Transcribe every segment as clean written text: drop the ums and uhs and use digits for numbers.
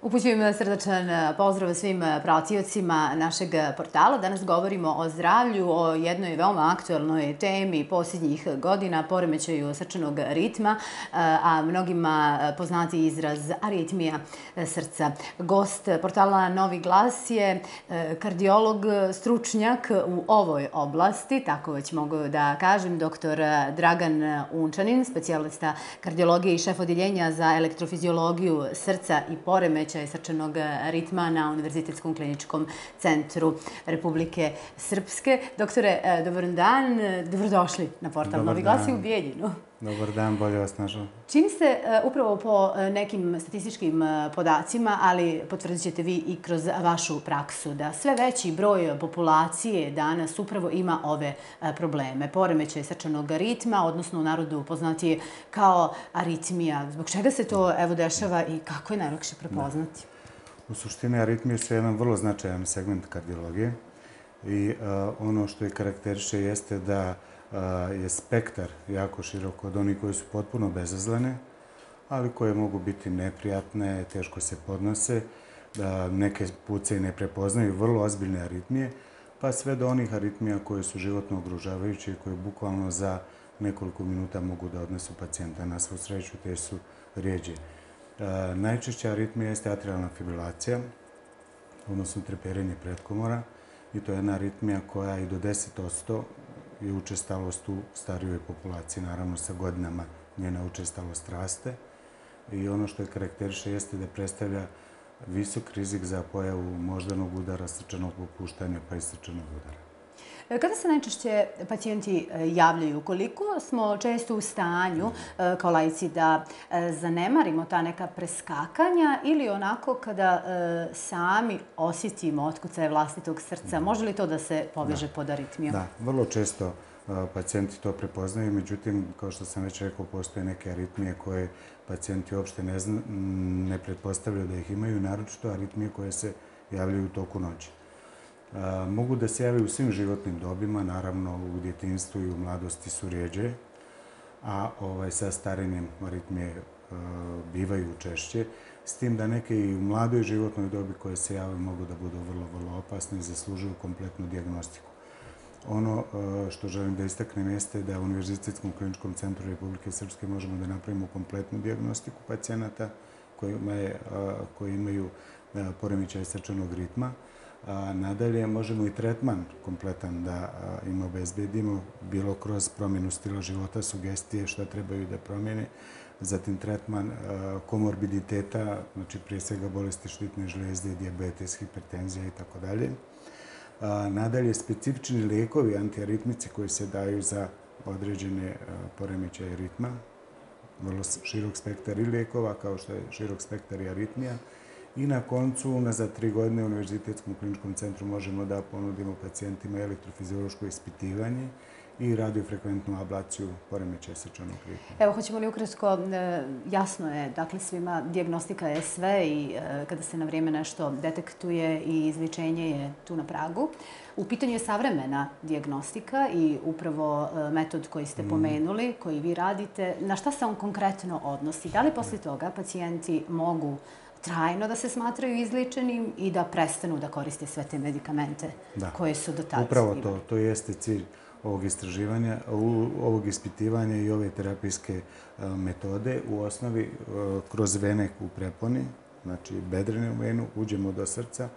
Upućujem srdačan pozdrav svim pratiocima našeg portala. Danas govorimo o zdravlju, o jednoj veoma aktuelnoj temi posljednjih godina, poremećaju srčanog ritma, a mnogima poznati izraz aritmija srca. Gost portala Novi glas je kardiolog, stručnjak u ovoj oblasti, tako već mogu da kažem, dr. Dragan Unčanin, specijalista kardiologije i šef odjeljenja za elektrofiziologiju srca i poremećaja srčanog ritma na Univerzitetskom kliničkom centru Republike Srpske. Doktore, dobar dan, dobrodošli na portal Novi glas i u Bijeljinu. Dobar dan, bolje vas našao. Čini se upravo po nekim statističkim podacima, ali potvrdit ćete vi i kroz vašu praksu, da sve veći broj populacije danas upravo ima ove probleme. Poremećaj srčanog ritma, odnosno u narodu poznatije kao aritmija. Zbog čega se to dešava i kako je najlakše prepoznati? U suštini aritmije su jedan vrlo značajan segment kardiologije i ono što je karakteriše jeste da je spektar jako širok od onih koji su potpuno bezazlene, ali koje mogu biti neprijatne, teško se podnose, da neke put se i ne prepoznaju, vrlo ozbiljne aritmije, pa sve do onih aritmija koje su životno ugrožavajuće i koje bukvalno za nekoliko minuta mogu da odnesu pacijenta. Na svu sreću te su rijeđe. Najčešća aritmija jeste atrialna fibrilacija, odnosno treperenje pretkomora, i to je jedna aritmija koja i do 10% je učestalost u starijoj populaciji. Naravno, sa godinama njena učestalost raste i ono što je karakteriše jeste da predstavlja visok rizik za pojavu moždanog udara, srčanog popuštanja pa i srčanog udara. Kada se najčešće pacijenti javljaju? Koliko smo često u stanju, kao laici, da zanemarimo ta neka preskakanja ili onako kada sami osjetimo otkucaje vlastitog srca? Može li to da se poveže pod aritmijom? Da, vrlo često pacijenti to prepoznaju, međutim, kao što sam već rekao, postoje neke aritmije koje pacijenti uopšte ne pretpostavljaju da ih imaju, naročito aritmije koje se javljaju u toku noći. Mogu da se javaju u svim životnim dobima, naravno u djetinjstvu i u mladosti su rijeđe, a sa starenjem aritmije bivaju češće, s tim da neke i u mladoj životnoj dobi koje se javaju mogu da budu vrlo, vrlo opasne i zaslužuju kompletnu dijagnostiku. Ono što želim da istaknem jeste da u Univerzitetskom kliničkom centru Republike Srpske možemo da napravimo kompletnu dijagnostiku pacijenata koji imaju poremećaj srčanog ritma. Nadalje, možemo i tretman kompletan da im obezbedimo, bilo kroz promjenu stila života, sugestije šta trebaju da promijene, zatim tretman komorbiditeta, znači prije svega bolesti štitne žlijezde, dijabetes, hipertenzija itd. Nadalje, specifični lijekovi, antiaritmici koji se daju za određene poremećaje ritma, vrlo širok spektar i lijekova, kao što je širok spektar i aritmija. I na koncu, za 3 godine u Univerzitetskom kliničkom centru možemo da ponudimo pacijentima elektrofiziološko ispitivanje i radiofrekventnu ablaciju poremećaja srčanog ritma. Evo, hoćemo li ukratko, jasno je, dakle, svima, dijagnostika je sve i kada se na vrijeme nešto detektuje i izlječenje je tu na pragu. U pitanju je savremena dijagnostika i upravo metod koji ste pomenuli, koji vi radite. Na šta se on konkretno odnosi? Da li poslije toga pacijenti mogu trajno da se smatraju izliječenim i da prestanu da koriste sve te medikamente koje su do tada imali? Upravo to jeste cilj ovog istraživanja, ovog ispitivanja i ove terapijske metode. U osnovi, kroz vene u preponi, znači bedrenu venu, uđemo do srca,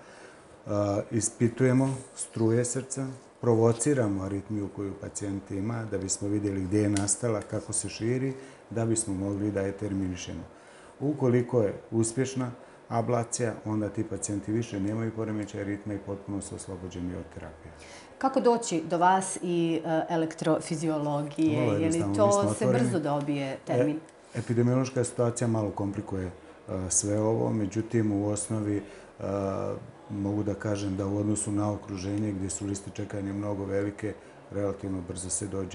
ispitujemo struje srca, provociramo aritmiju koju pacijent ima da bismo vidjeli gdje je nastala, kako se širi, da bismo mogli da je terminišemo. Ukoliko je uspješna ablacija, onda ti pacijenti više nemaju poremećaj ritma i potpuno su oslobođeni od terapije. Kako doći do vas i elektrofiziologije? Je li to se brzo dobije termin? Epidemiološka situacija malo komplikuje sve ovo, međutim u osnovi mogu da kažem da u odnosu na okruženje gdje su liste čekanja mnogo velike, relativno brzo se dođe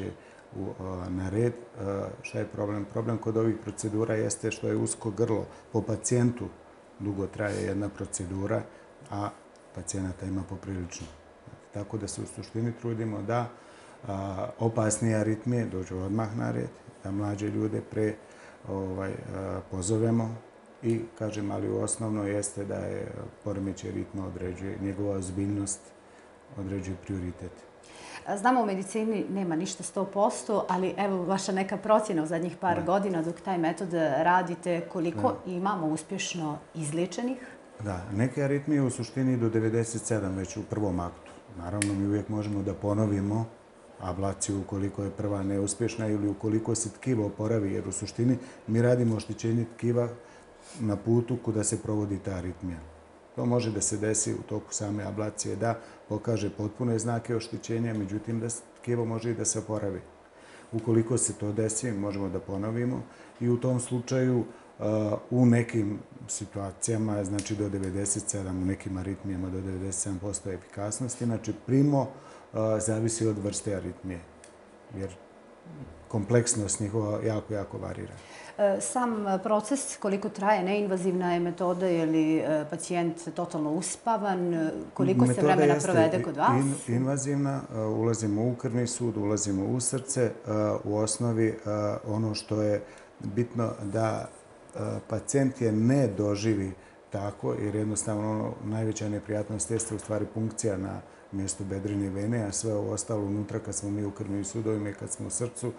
na red. Šta je problem? Problem kod ovih procedura jeste što je usko grlo. Po pacijentu dugo traje jedna procedura, a pacijenata ima poprilično. Tako da se u suštini trudimo da opasnije aritmije dođu odmah na red, da mlađe ljude pozovemo i, kažem, ali osnovno jeste da je poremećaj ritma određuje, njegova ozbiljnost određuje prioritet. Znamo u medicini nema ništa 100%, ali evo vaša neka procjena u zadnjih par godina dok taj metod radite, koliko imamo uspješno izliječenih? Da, neke aritmije u suštini do 97 već u prvom aktu. Naravno, mi uvijek možemo da ponovimo ablaciju ukoliko je prva neuspješna ili ukoliko se tkivo oporavi, jer u suštini mi radimo oštećenje tkiva na putu kuda se provodi ta aritmija. To može da se desi u toku same ablacije, da pokaže potpune znake oštećenja, međutim da tkivo može i da se oporavi. Ukoliko se to desi, možemo da ponovimo i u tom slučaju u nekim situacijama, znači do 97, u nekim aritmijama do 97% efikasnosti, znači primo zavisi od vrste aritmije, jer kompleksnost njihova jako, jako varira. Sam proces, koliko traje, neinvazivna je metoda, je li pacijent totalno uspavan, koliko se vremena provede kod vas? Metoda jeste invazivna, ulazimo u krvni sud, ulazimo u srce. U osnovi ono što je bitno da pacijent je ne doživi tako, jer jednostavno najveća neprijatnost jeste u stvari punkcija na mjestu bedrene vene, a sve ovo ostalo unutra kad smo mi u krvnim sudovima i kad smo u srcu,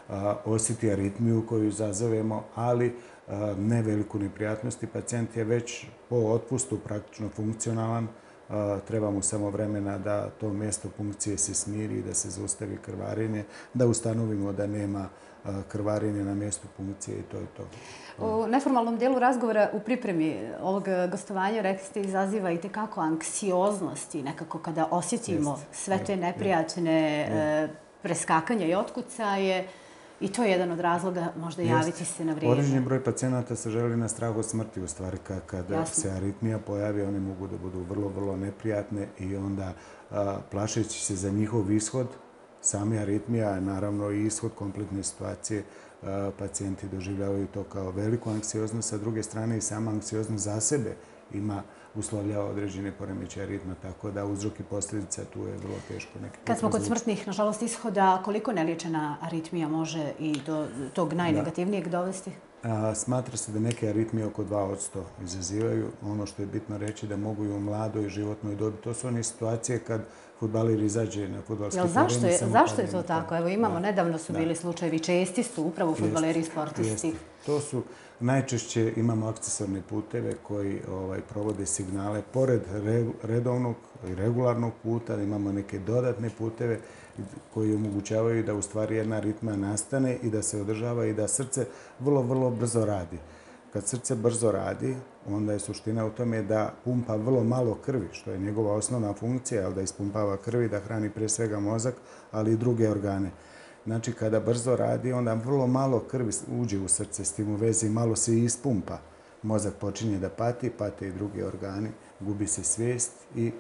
osjeti aritmiju koju izazovemo, ali ne veliku neprijatnost i pacijent je već po otpustu praktično funkcionalan. Treba mu samo vremena da to mjesto punkcije se smiri i da se zaustavi krvarenje, da ustanovimo da nema krvarenja na mjestu punkcije i to je to. U neformalnom dijelu razgovora u pripremi ovog gostovanja rekli ste izaziva i tekako anksioznosti nekako kada osjetimo sve te neprijatne preskakanja i otkucaje i to je jedan od razloga možda javiti se na vrijeme. Određeni broj pacijenata se želi na strah od smrti u stvari kada se aritmija pojavi, one mogu da budu vrlo, vrlo neprijatne i onda plašeći se za njihov ishod, same aritmija, naravno i ishod kompletne situacije, pacijenti doživljavaju to kao veliku anksioznost, sa druge strane i sama anksioznost za sebe uslovljava određene poremećaje ritma, tako da uzrok i posljedica tu je vrlo teško. Kad smo kod smrtnih, nažalost, ishoda, koliko neliječena aritmija može i do tog najnegativnijeg dovesti? Smatra se da neke aritmije oko 2% izazivaju. Ono što je bitno reći da mogu i u mladoj životnoj dobi. To su one situacije kad fudbaler izađe na fudbalski teren. Zašto je to tako? Evo imamo, nedavno su bili slučajevi, česti su upravo fudbaleri i sportisti. To su najčešće imamo akcesorne puteve koji provode signale. Pored redovnog i regularnog puta imamo neke dodatne puteve koji omogućavaju da u stvari jedna aritmija nastane i da se održava i da srce vrlo, vrlo brzo radi. Kad srce brzo radi, onda je suština u tome da pumpa vrlo malo krvi, što je njegova osnovna funkcija, da ispumpava krvi, da hrani pre svega mozak, ali i druge organe. Znači, kada brzo radi, onda vrlo malo krvi uđe u srce, s tim u vezi malo se ispumpa. Mozak počinje da pate i drugi organi, gubi se svijest i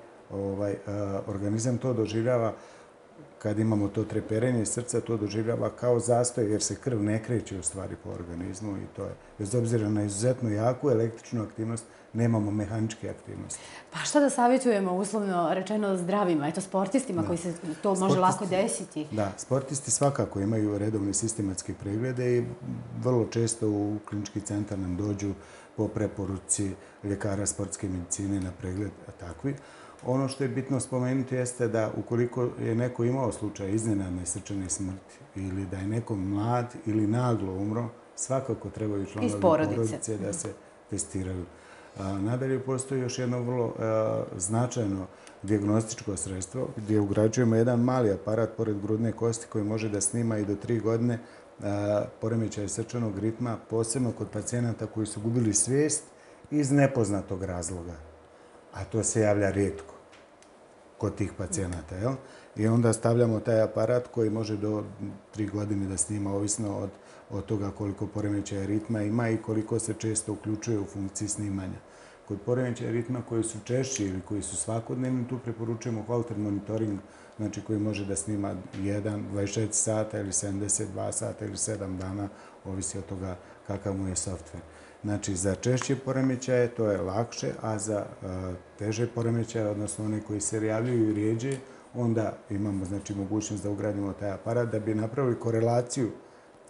organizam to doživljava, kad imamo to treperenje srca, to doživljava kao zastoj, jer se krv ne kreće u stvari po organizmu i to je, bez obzira na izuzetno jaku električnu aktivnost, nemamo mehaničke aktivnosti. Pa šta da savjetujemo, uslovno rečeno, zdravima, eto sportistima koji se to može lako desiti? Da, sportisti svakako imaju redovne sistematske preglede i vrlo često u klinički centar nam dođu po preporuci ljekara sportske medicine na pregled takvi. Ono što je bitno spomenuti jeste da ukoliko je neko imao slučaj iznenadne srčane smrti ili da je neko mlad ili naglo umro, svakako trebaju članovi porodice da se testiraju. Nadalje, postoji još jedno vrlo značajno dijagnostičko sredstvo gdje ugrađujemo jedan mali aparat pored grudne kosti koji može da snima i do 3 godine poremećaj srčanog ritma, posebno kod pacijenata koji su gubili svijest iz nepoznatog razloga. A to se javlja rijetko kod tih pacijenata. I onda stavljamo taj aparat koji može do 3 godine da snima, ovisno od toga koliko poremećaja ritma ima i koliko se često uključuje u funkciji snimanja. Kod poremećaja ritma koji su češći ili koji su svakodnevni, tu preporučujemo Holter monitoring, znači koji može da snima 24 sata ili 72 sata ili 7 dana, ovisi od toga kakav mu je softver. Znači, za češće poremećaje to je lakše, a za teže poremećaje, odnosno one koji se javljaju i rijeđe, onda imamo mogućnost da ugradimo taj aparat da bi napravili korelaciju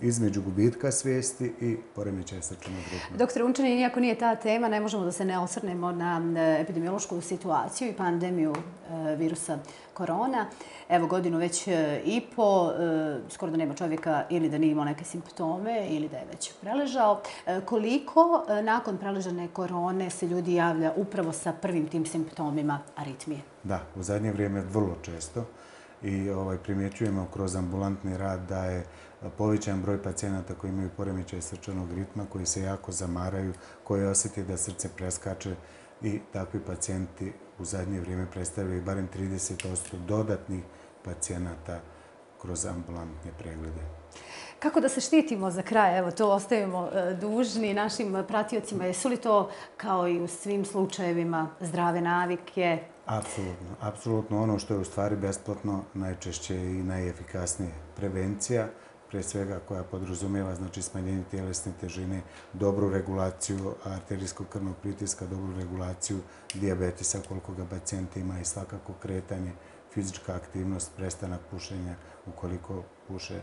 između gubitka svijesti i poremećaja srčanog ritma. Doktor Unčanin, iako nije ta tema, ne možemo da se ne osvrnemo na epidemiološku situaciju i pandemiju virusa korona. Evo, godinu već i po, skoro da nema čovjeka ili da nije imao neke simptome ili da je već preležao. Koliko nakon preležane korone se ljudi javlja upravo sa prvim tim simptomima aritmije? Da, u zadnje vrijeme vrlo često i primjećujemo kroz ambulantni rad da je povećan broj pacijenata koji imaju poremećaj srčanog ritma, koji se jako zamaraju, koji osjeti da srce preskače i takvi pacijenti u zadnje vrijeme predstavljaju barem 30% dodatnih pacijenata kroz ambulantne preglede. Kako da se štitimo za kraj? Evo, to ostavimo dužni našim pratiocima. Jesu li to, kao i u svim slučajevima, zdrave navike? Apsolutno. Apsolutno ono što je u stvari besplatno, najčešće i najefikasnije prevencija, pre svega koja podrazumijeva smanjenje tjelesne težine, dobru regulaciju arterijskog krvnog pritiska, dobru regulaciju dijabetisa koliko ga pacijent ima i svakako kretanje, fizička aktivnost, prestanak pušenja ukoliko puše.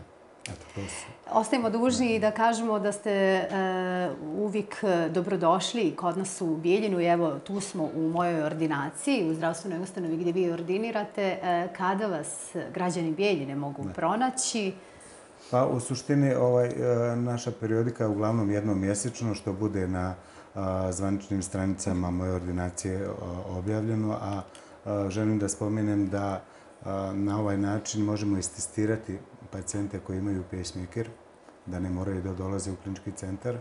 Ostajemo dužni da kažemo da ste uvijek dobrodošli kod nas u Bijeljinu. Evo, tu smo u mojoj ordinaciji, u zdravstvenoj ustanovi gdje vi ordinirate. Kada vas građani Bijeljine mogu pronaći? Pa u suštini naša periodika je uglavnom jednom mjesečno, što bude na zvaničnim stranicama moje ordinacije objavljeno, a želim da spomenem da na ovaj način možemo istestirati pacijente koji imaju pacemaker, da ne moraju da dolaze u klinički centar.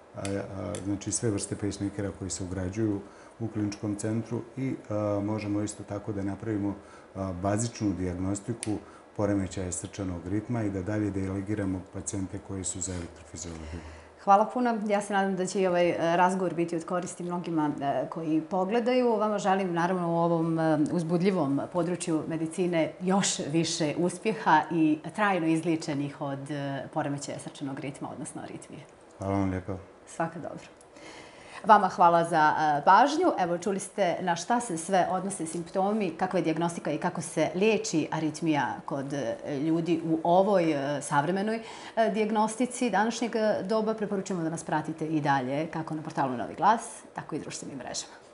Znači sve vrste pacemakera koji se ugrađuju u kliničkom centru i možemo isto tako da napravimo bazičnu dijagnostiku poremećaja srčanog ritma i da dalje delegiramo pacijente koji su za elektrofiziologiju. Hvala puno. Ja se nadam da će i ovaj razgovor biti od koristi mnogima koji pogledaju. Vama želim, naravno, u ovom uzbudljivom području medicine još više uspjeha i trajno izliječenih od poremećaja srčanog ritma, odnosno aritmije. Hvala vam lijepo. Svaka dobro. Vama hvala za pažnju. Evo, čuli ste na šta se sve odnose simptomi, kakva je dijagnostika i kako se liječi aritmija kod ljudi u ovoj savremenoj dijagnostici današnjeg doba. Preporučujemo da nas pratite i dalje, kako na portalu Novi glas, tako i društvenim mrežama.